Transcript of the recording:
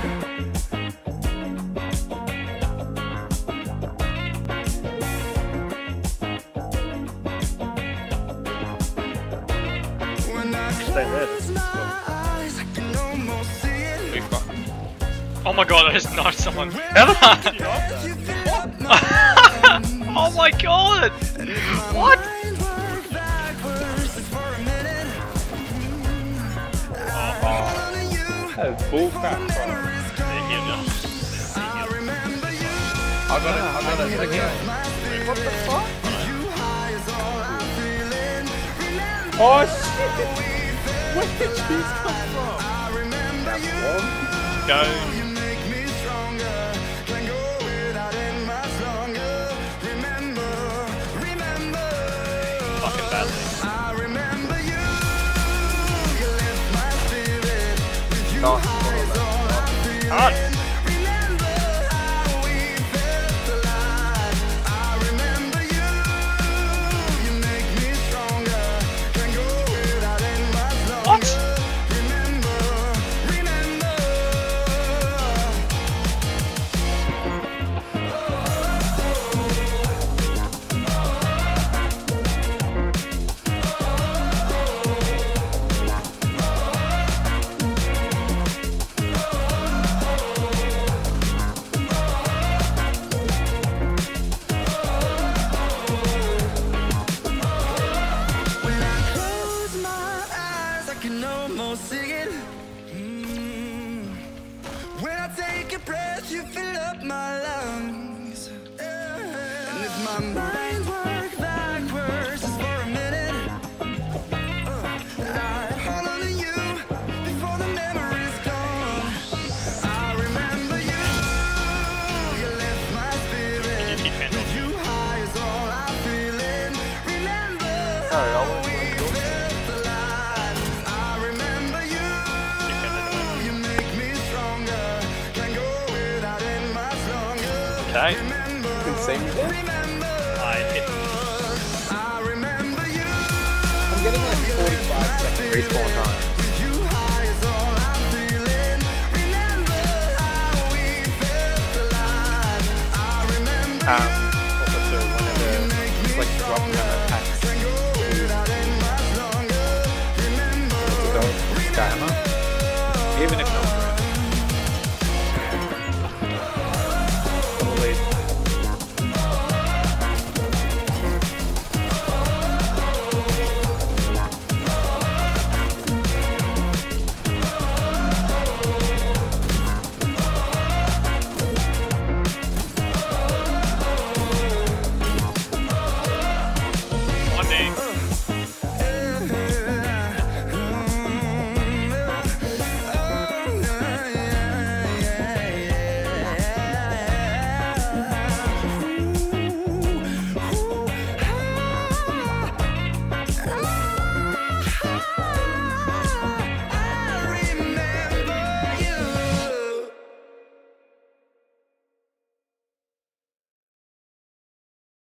Stay there. Oh my god, I just knocked someone. Oh my god! What? That is bull crap, bro. I got it again. What the fuck? Oh shit! Where did cheese come from? That's one. Go. Fucking badly. Hard. When I take a breath, you fill up my lungs. And if my mind works backwards just for a minute, I'd hold on to you before the memory's gone. I remember you, you lift my spirit. With you high is all I'm feeling. Remember how we built the line. I remember you, you make me stronger. Can't go without it much longer. Okay. You can see me there? I hit. I remember you. I'm getting like 45 second respawn time. You high is all I'm feeling. Remember how we built the line. I remember Also too, whenever it's like dropping on attacks. can't go without it much longer. Remember To go scammer. Even if not correct. Double lead. One day.